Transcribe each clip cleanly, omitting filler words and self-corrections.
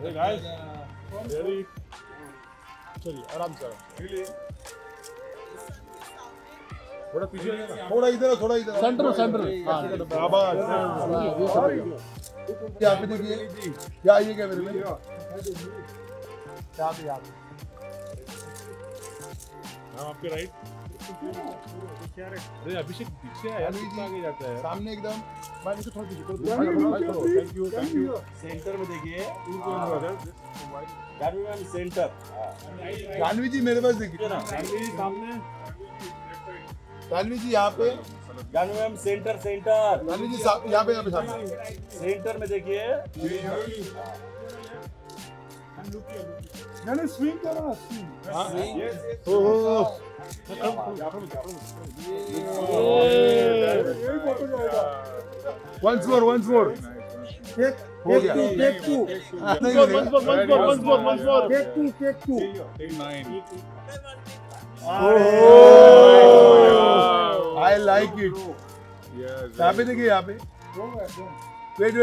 guys, ready? चलिए आराम से। थोड़ा पीछे, थोड़ा इधर, थोड़ा इधर। सेंटर। आवाज। यहाँ पे देखिए, क्या ये क्या मेरे में? यहाँ पे। हाँ आपके राइट। अरे अभिषेक पीछे है यार, कितना आगे जाता है? सामने एकदम। मैं इसको थोड़ा पीछे। Thank you. सेंटर में देखिए। Janvi ma'am centre. जानवी जी मेरे पास देखिए ना। जानवी जी सामने। जानवी जी यहाँ पे। Janvi ma'am centre. जानवी जी यहाँ पे सामने। सेंटर में देखिए। मैंने स्विंग करा ना, स्विंग। Once more. हो गया। Take two. Once more. Take two. Take 9. I like it. यहाँ पे देखिए, यहाँ पे। Wait.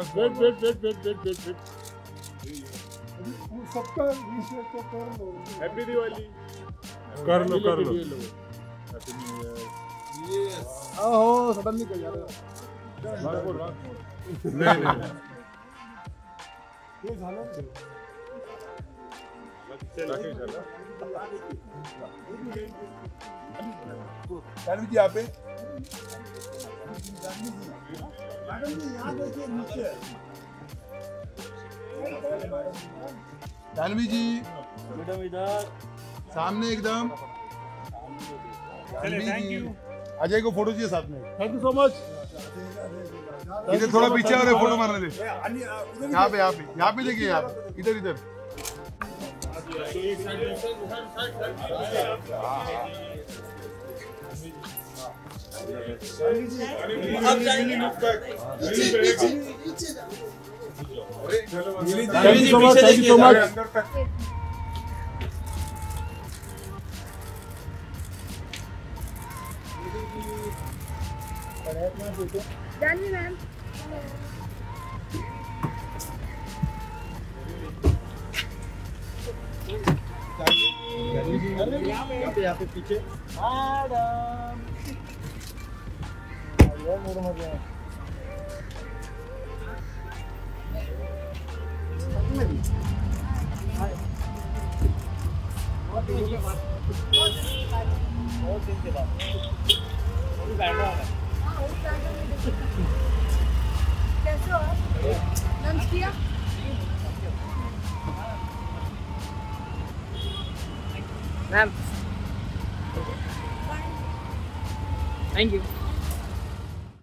सबका रीसेट तो कर लो। हैप्पी दिवाली। कर लो। Happy new year. ओहो सडनली कर यार। नहीं। ये झालं। जानवी जी यहाँ पे। मैडम जी यहाँ देखिए नीचे। जानवी जी मैडम इधर सामने एकदम। Thank you. अजय को फोटो चाहिए साथ में। Thank you so much. इधर थोड़ा पीछे और फोटो मारने दे। यहाँ पे देखिए, यहाँ इधर। Thank you so much. Janvi ma'am. यहाँ पे पीछे। कैसे हो आप? लंच किया? Ma'am thank you.